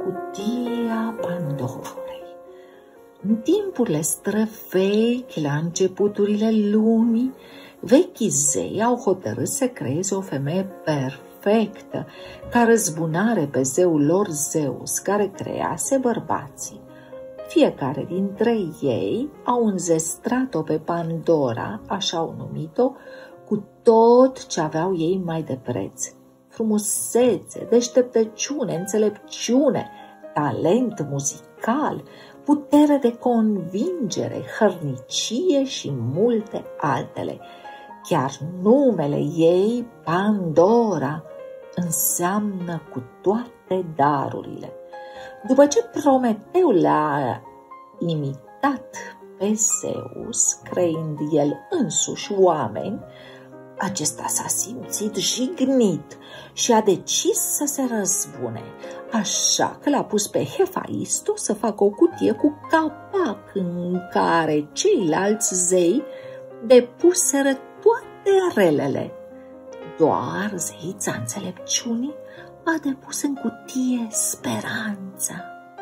cutia Pandorei. În timpurile străvechi, la începuturile lumii, vechii zei au hotărât să creeze o femeie perfectă, ca răzbunare pe zeul lor Zeus, care crease bărbații. Fiecare dintre ei au înzestrat-o pe Pandora, așa au numit-o, cu tot ce aveau ei mai de preț. Frumusețe, deșteptăciune, înțelepciune, talent muzical, putere de convingere, hărnicie și multe altele. Chiar numele ei, Pandora, înseamnă cu toate darurile. După ce Prometeu l-a imitat pe Zeus, creând el însuși oameni, acesta s-a simțit jignit și a decis să se răzbune, așa că l-a pus pe Hefaisto să facă o cutie cu capac în care ceilalți zei depuseră toate relele. Doar zeița înțelepciunii a depus în cutie speranța.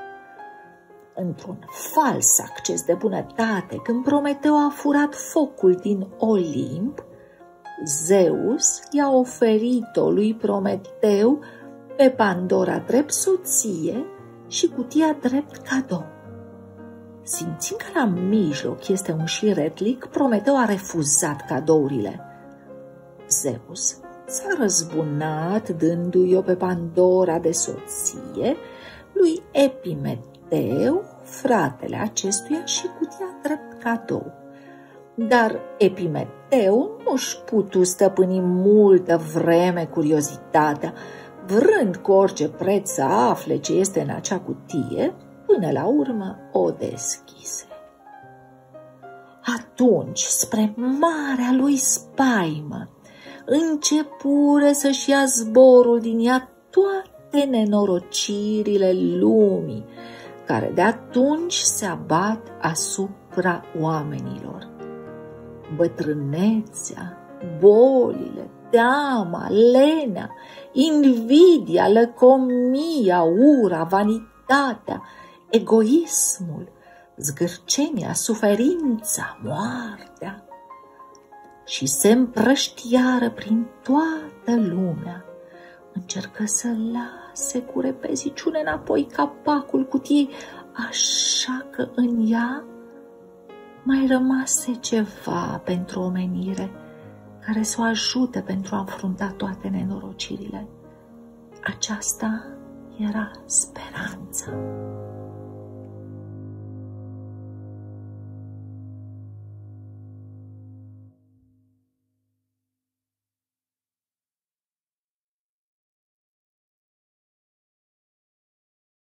Într-un fals acces de bunătate, când Prometeu a furat focul din Olimp, Zeus i-a oferit-o lui Prometeu pe Pandora drept soție și cutia drept cadou. Simțind că la mijloc este un șiretlic, Prometeu a refuzat cadourile. Zeus s-a răzbunat dându-i-o pe Pandora de soție lui Epimeteu, fratele acestuia, și cutia drept cadou. Dar Epimeteu nu-și putu stăpâni multă vreme curiozitatea, vrând cu orice preț să afle ce este în acea cutie, până la urmă o deschise. Atunci, spre marea lui spaimă, începură să-și ia zborul din ea toate nenorocirile lumii, care de atunci se abat asupra oamenilor. Bătrânețea, bolile, teama, lenea, invidia, lăcomia, ura, vanitatea, egoismul, zgârcenia, suferința, moartea, și se împrăștiară prin toată lumea. Încercă să lase cu repeziciune înapoi capacul cutiei, așa că în ea mai rămase ceva pentru omenire, care să o ajute pentru a înfrunta toate nenorocirile. Aceasta era speranța.